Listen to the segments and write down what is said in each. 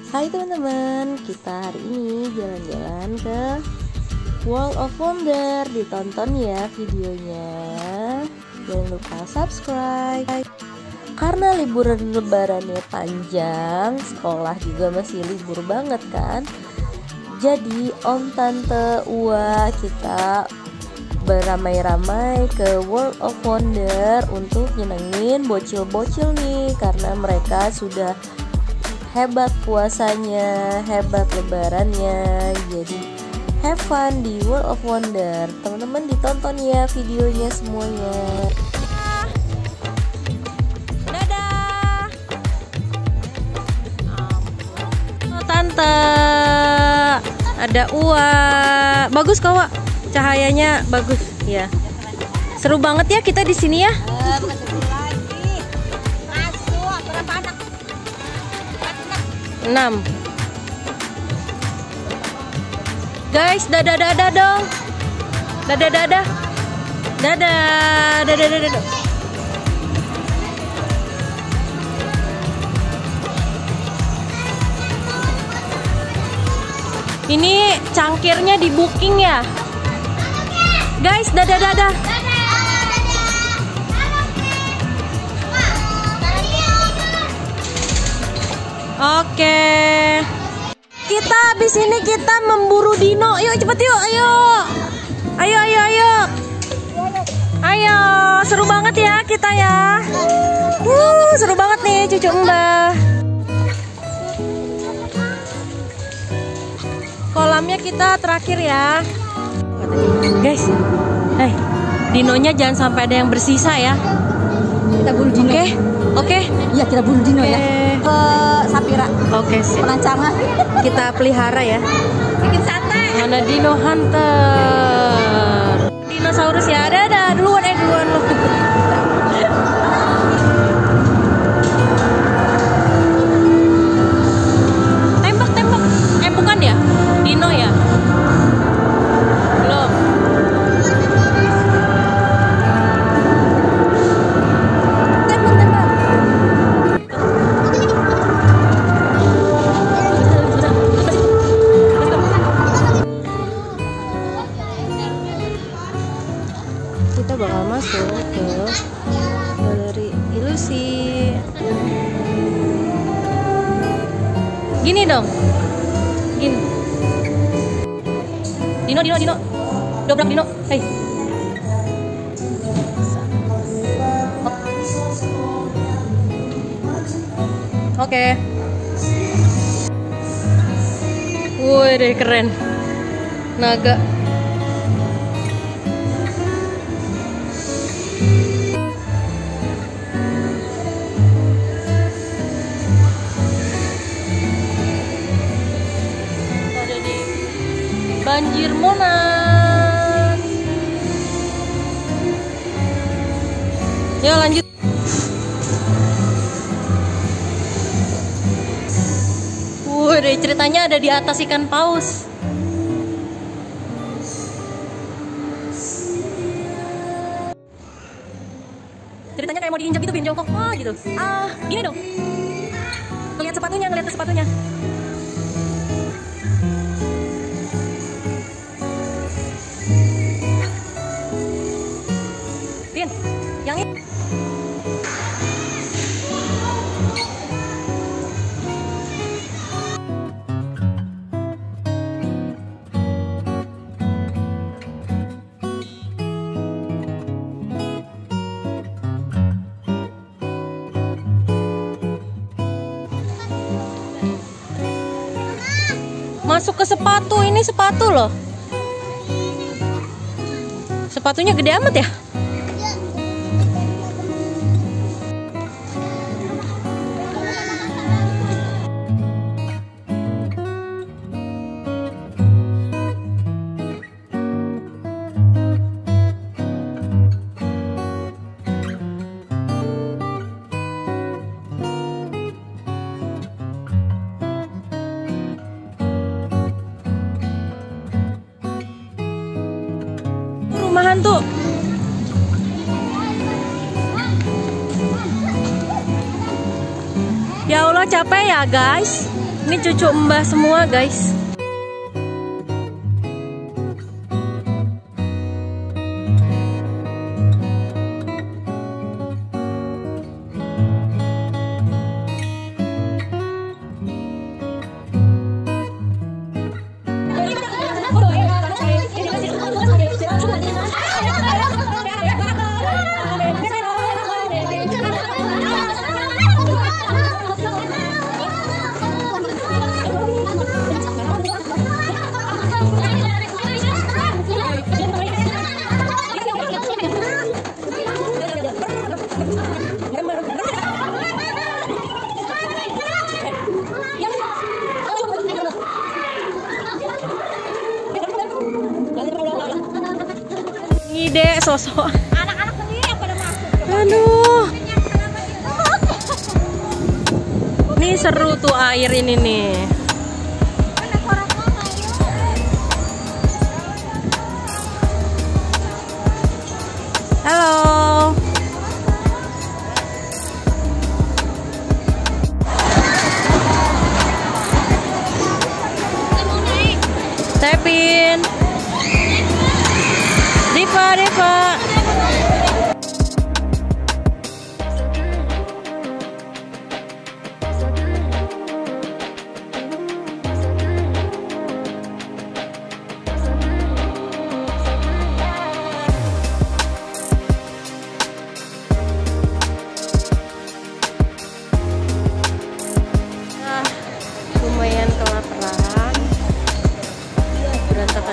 Hai teman-teman, kita hari ini jalan-jalan ke World of Wonder. Ditonton ya videonya. Jangan lupa subscribe. Karena liburan lebarannya panjang, sekolah juga masih libur banget kan. Jadi Om Tante Ua kita beramai-ramai ke World of Wonder untuk nyenengin bocil-bocil nih, karena mereka sudah hebat puasanya, hebat lebarannya. Jadi have fun di World of Wonder. Teman-teman ditonton ya videonya semuanya. Dadah. Oh, Tante. Ada Ua. Bagus kok, Wak. Cahayanya bagus ya. Seru banget ya kita di sini ya. Masuk berapa anak? 6. Guys, dadah dong. Dadah. Dadah. Ini cangkirnya di booking ya. Guys, dadah. Oke. Kita habis ini kita memburu dino. Yuk cepet yuk, ayo. Ayo, seru banget ya kita ya. Seru banget nih cucu Mbah. Kolamnya kita terakhir ya. Guys, dinonya jangan sampai ada yang bersisa ya. Kita buru dino. Oke. Iya, kita buru dino ya. Ke Sapira. Oke, sip. Pelancangan. Kita pelihara ya. Bikin sate. Mana dino hunter. Dinosaurus ya. Ada duluan lo. Tembak. Bukan ya? Dino ya? Belum. Tembak. Kita bakal masuk ke galeri ilusi. Gini dong. Gini. Dino. Dobrak Dino. Hei. Oke. Wih deh, keren. Naga. Ada di Banjir Monas. Yuk lanjut. Wih, ceritanya ada di atas ikan paus. Ceritanya kayak mau diinjak gitu, bikin jongkok. Gitu. Gini dong. Ngeliat sepatunya. Din, yang ini. Masuk ke sepatu, ini sepatu loh. Sepatunya gede amat ya. Rumah hantu. Ya Allah, capek ya guys. Ini cucu mbah semua guys. Ide sosok Anak-anak sendiri yang pada masuk. aduh, nih seru tuh air ini nih. Halo. Tepin. Diva. Lumayan kelaparan, berantakan.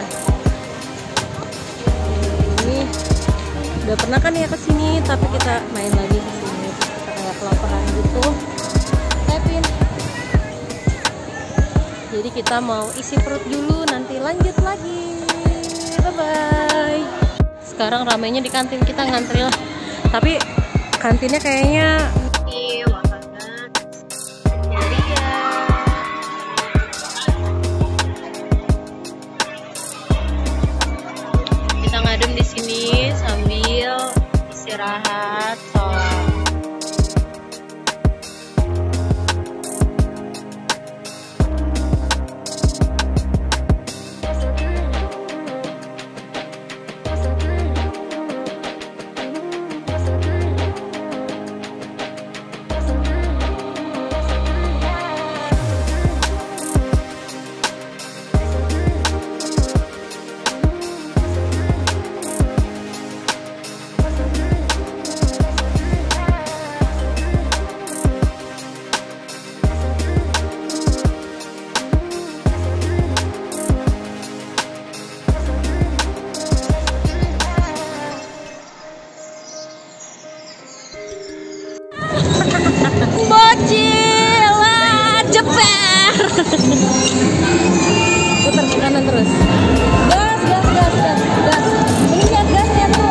Ini udah pernah kan ya kesini, tapi kita main lagi kesini. Kita kayak kelaparan gitu. Kevin. Jadi kita mau isi perut dulu, nanti lanjut lagi. Bye bye. Sekarang ramainya di kantin, kita ngantri lah. Tapi kantinnya kayaknya ngadem di sini sambil istirahat sholat. Bocil, jeper. Putar ke kanan terus. Gas. Ini lihat gasnya tuh.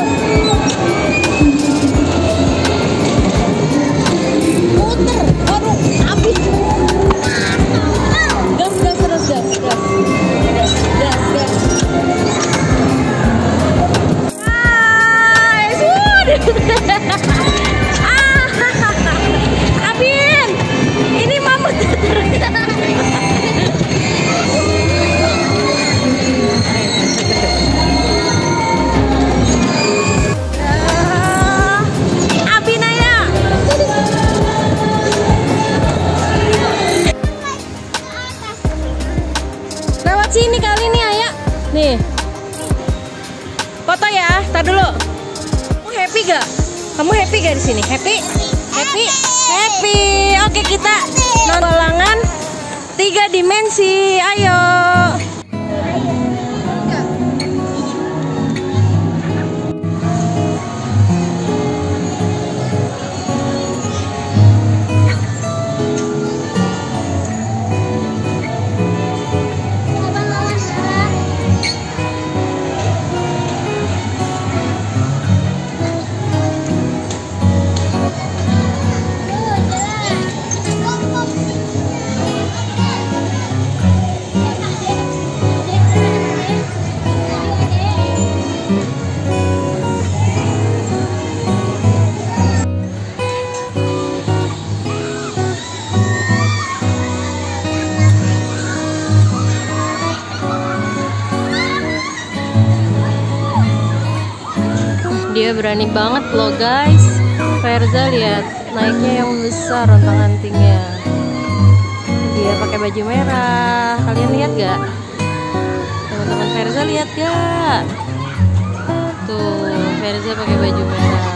Puter. Aduh, habis. Gas terus, gas. Abin, ini mama Abin ayah. Lewat sini kali nih ayah. Nih. Foto ya, tar dulu. Kamu happy gak? Kamu happy gak di sini? Happy? Oke, kita nonton bolangan 3 dimensi. Ayo. Dia berani banget loh guys. Verza lihat naiknya yang besar rentang antingnya. Dia pakai baju merah. Kalian lihat gak? Teman-teman Verza lihat gak? Tuh, Verza pakai baju merah.